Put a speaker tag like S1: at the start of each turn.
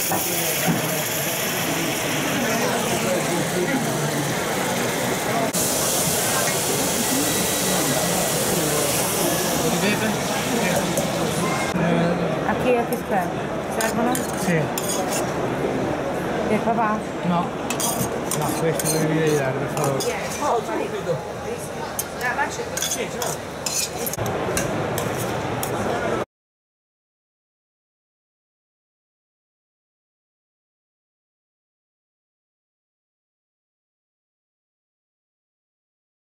S1: A che servono?
S2: Sì.
S1: E il papà?
S2: No. No, questo lo devi dare, per favore.
S3: Oh, subito. Sì, ciao.